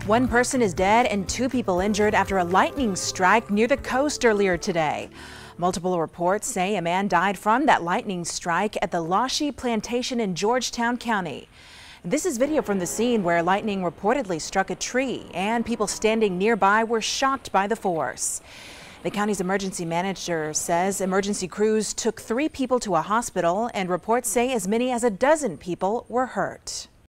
One person is dead and 2 people injured after a lightning strike near the coast earlier today. Multiple reports say a man died from that lightning strike at the Lashy Plantation in Georgetown County. This is video from the scene where lightning reportedly struck a tree, and people standing nearby were shocked by the force. The county's emergency manager says emergency crews took 3 people to a hospital, and reports say as many as a dozen people were hurt.